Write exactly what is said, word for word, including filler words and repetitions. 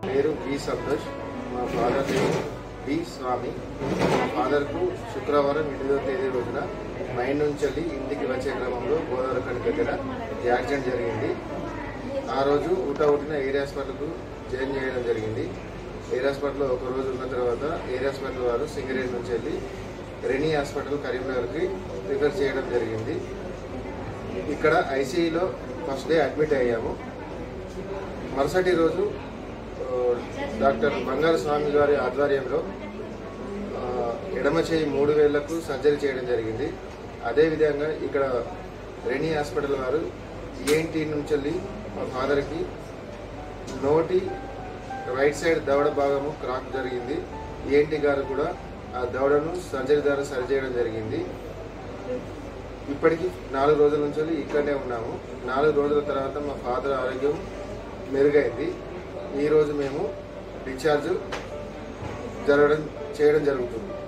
పేరు వి సంతోష్, మా father name we స్వామి. మా ఫాదర్కు శుక్రవారం ఎనిమిదవ తేదీ రోజున మైండ్ నుంచి వెళ్ళి ఇంటికి వచ్చే క్రమంలో గోదావరి కని దగ్గర యాక్సిడెంట్ జరిగింది. ఆ రోజు ఊట ఊటిన ఏరియా హాస్పిటల్కు జాయిన్ చేయడం జరిగింది. ఏరియా హాస్పిటల్లో ఒక రోజు ఉన్న తర్వాత ఏరియా హాస్పిటల్ వారు సింగరేణి నుంచి వెళ్ళి రెనీ హాస్పిటల్ కరీంనగర్కి రిఫర్ చేయడం జరిగింది. ఇక్కడ ఐసీయూలో ఫస్ట్ డే అడ్మిట్ అయ్యాము. మరుసటి రోజు డాక్టర్ బంగారు స్వామి గారి ఆధ్వర్యంలో ఎడమ చేయి మూడు వేళ్లకు సర్జరీ చేయడం జరిగింది. అదేవిధంగా ఇక్కడ రెనీ హాస్పిటల్ వారు ఈఎన్టీ నుంచి వెళ్ళి మా ఫాదర్కి నోటి రైట్ సైడ్ దవడ భాగము క్రాక్ జరిగింది. ఈఎన్టీ గారు కూడా ఆ దవడను సర్జరీ ద్వారా సరి చేయడం జరిగింది. ఇప్పటికీ నాలుగు రోజుల నుంచి ఇక్కడనే ఉన్నాము. నాలుగు రోజుల తర్వాత మా ఫాదర్ ఆరోగ్యం మెరుగైంది. ఈరోజు మేము డిశ్చార్జ్ జరగడం చేయడం జరుగుతుంది.